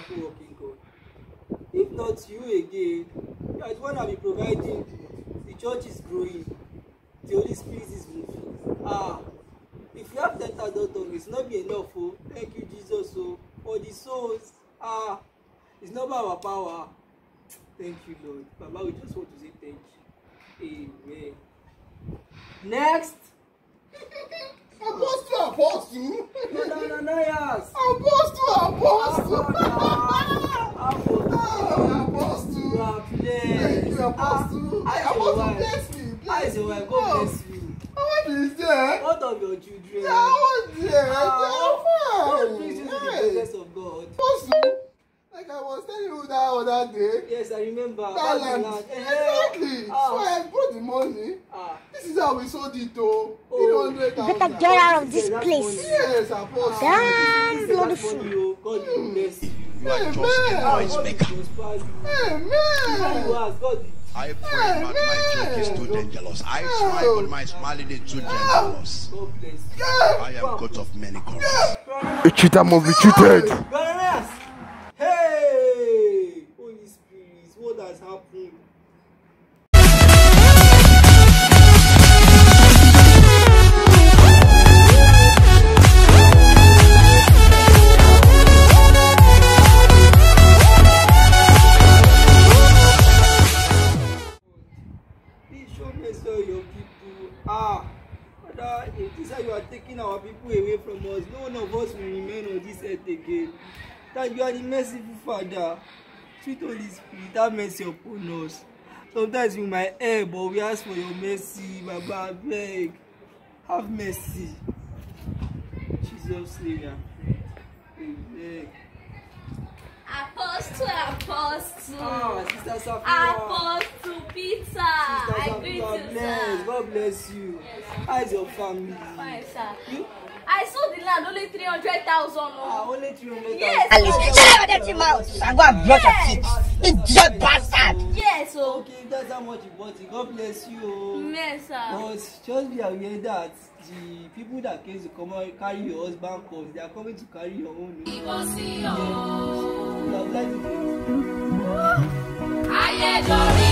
miracle working God. If not you again, you are the one that will be providing. The church is growing. The Holy Spirit is moving. If you have 10,000 tongues, it's not be enough. Oh, thank you, Jesus. Oh, for the souls. It's not by our power. Thank you, Lord. Baba, we just want to say thank you. Amen. Next. Apostle. No, yes. Apostle. Apostle. You are blessed. Thank you, Apostle. Apostle, bless me. Bless your wife. God bless you. What is that? What of your children? Yeah, what's there? God brings you to the presence of God. Apostle, like I was telling you that other day. Yes, I remember. That land. Exactly. So I brought the money. This is how we sold it, though. 300,000. Better get out of this place. Yes, Apostle. Damn beautiful. God will bless you. You are just a noise maker. Amen. I pray, but my joke is too dangerous. I smile, but my smiling is too dangerous. God bless you. I am God of many colors. A cheater must be cheated. Hey! Holy Spirit, what has happened? Show me so your people. Father, if this is how you are taking our people away from us, no one of us will remain on this earth again. That you are the merciful Father. Sweet Holy Spirit, have mercy upon us. Sometimes we might err, but we ask for your mercy. Baba, I beg. Have mercy. Jesus' name, amen. Apostle. Sister Sapphire. Apostle Peter. I greet you, sir. God bless you. Yes, How is your family? Fine, sir. You? I sold the land only 300,000. Only 300,000. Yes. Shut up, your mouth. I'm going to brush your teeth. Idiot bastard. Yes, so. Okay, that's how much you bought it. God bless you. Yes, sir. But just be aware that the people that came to come out carry your husband comes, they are coming to carry your own. Yes. You have liked it.